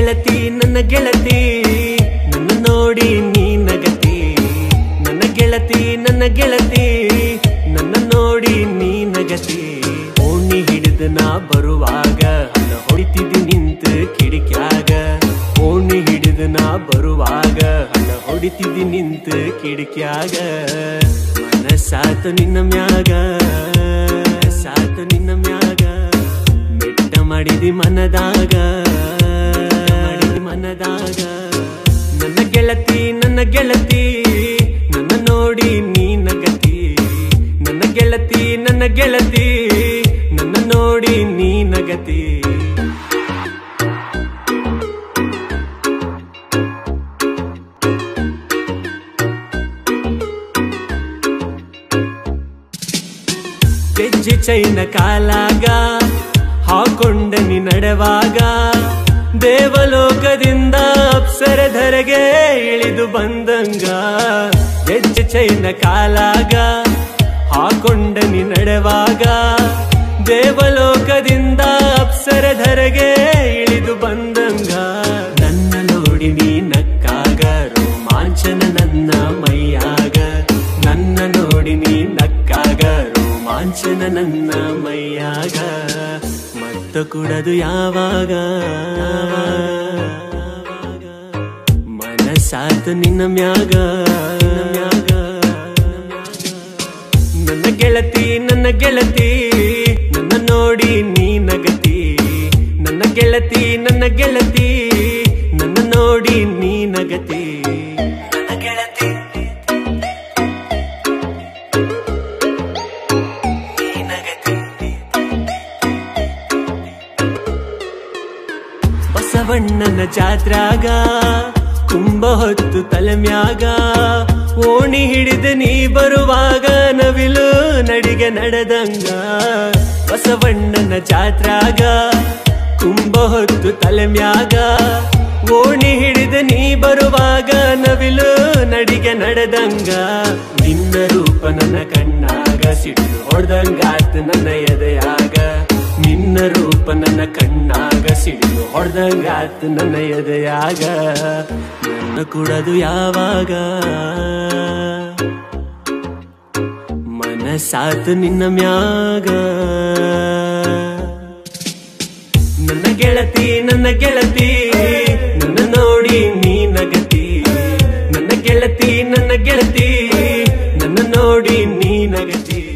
ಗೆಳತಿ ನನ್ನ ಗೆಳತಿ ನನ್ನ ನೋಡಿ ನೀ ನಗತಿ ನನ್ನ ಗೆಳತಿ ನನ್ನ ನೋಡಿ ನೀ ನಗತಿ ಓಣಿ ಹಿಡಿದು ನಾ ಬರುವಾಗ ಹಣ ಹೊಡಿತಿದ್ದಿ ನಿಂತು ಕಿಡಿಕ್ಯಾಗ ಓಣಿ ಹಿಡಿದು ನಾ ಬರುವಾಗ ಹಣ ಹೊಡಿತಿದ್ದಿ ನಿಂತು ಕಿಡಿಕ್ಯಾಗ ಮನಸ್ಸಾತು ನಿನ್ನ ಮ್ಯಾಗ ಮೆಟ್ಟ ಮಾಡಿದಿ ಮನದಾಗ ನನ್ನ ಗೆಳತಿ ನನ್ನ ನೋಡಿ ನೀ ನಗತಿ ನನ್ನ ಗೆಳತಿ ನನ್ನ ನೋಡಿ ನೀ ನಗತಿ ಗೆಜ್ಜೆ ಚೈನ ಕಾಲಾಗ ಹಾಕೊಂಡ ನೀ ನಡೆವಾಗ ದೇವಲೋಕದಿಂದ ಅಪ್ಸರಧರೆಗೆ ಇಳಿದು ಬಂದಂಗ ಗೆಜ್ಜೆ ಚೈನ ಕಾಲಾಗ ಹಾಕೊಂಡ ನೀ ನಡೆವಾಗ ದೇವಲೋಕದಿಂದ ಅಪ್ಸರಧರೆಗೆ ಇಳಿದು ಬಂದಂಗ ನನ್ನ ನೋಡಿ ನೀ ನಕ್ಕಾಗ ರೋಮಾಂಚನ ನನ್ನ ಮೈಯಾಗ ನನ್ನ ನೋಡಿ ನೀ ನಕ್ಕಾಗ ರೋಮಾಂಚನ ನನ್ನ ಮೈಯಾಗ ಮತ್ತ ಕುಡದು ಯಾವಾಗ ಮನಸ್ಸಾತು ನಿನ್ನ ಮ್ಯಾಗ ನನ್ನ ಗೆಳತಿ ನನ್ನ ನೋಡಿ ನೀ ನಗತಿ ನನ್ನ ಗೆಳತಿ ನನ್ನ ನೋಡಿ ನೀ ನಗತಿ ನನ್ನ ಗೆಳತಿ ನೀ ನಗತಿ ಬಸವಣ್ಣನ ಜಾತ್ರಾಗ ಕುಂಭ ಹೊತ್ತು ತಲೆಮ್ಯಾಗ ಓಣಿ ಹಿಡಿದು ನೀ ಬರುವಾಗ ನವಿಲು ನಡಿಗೆ ನಡೆದಂಗ ಬಸವಣ್ಣನ ಜಾತ್ರಾಗ ಕುಂಭ ಹೊತ್ತು ತಲೆಮ್ಯಾಗ ಓಣಿ ಹಿಡಿದು ನೀ ಬರುವಾಗ ನವಿಲು ನಡಿಗೆ ನಡೆದಂಗ ನಿನ್ನ ರೂಪ ನನ್ನ ಕಣ್ಣಾಗ ಸಿಟ್ಟು ಹೊಡೆದಂಗಾತು ನನ್ನ ಎದೆಯಾಗ ನಿನ್ನ ರೂಪ ನನ್ನ ಕಣ್ಣಾಗ ಸಿಡಿದು ಹೊಡೆದಂಗಾತು ನನ್ನ ಎದೆಯಾಗ ನನ್ನ ಕುಡದು ಯಾವಾಗ ಮನಸ್ಸಾತು ನಿನ್ನ ಮ್ಯಾಗ ನನ್ನ ಗೆಳತಿ ನನ್ನ ನೋಡಿ ನೀ ನಗತಿ ನನ್ನ ಗೆಳತಿ ನನ್ನ ನೋಡಿ ನೀ ನಗತಿ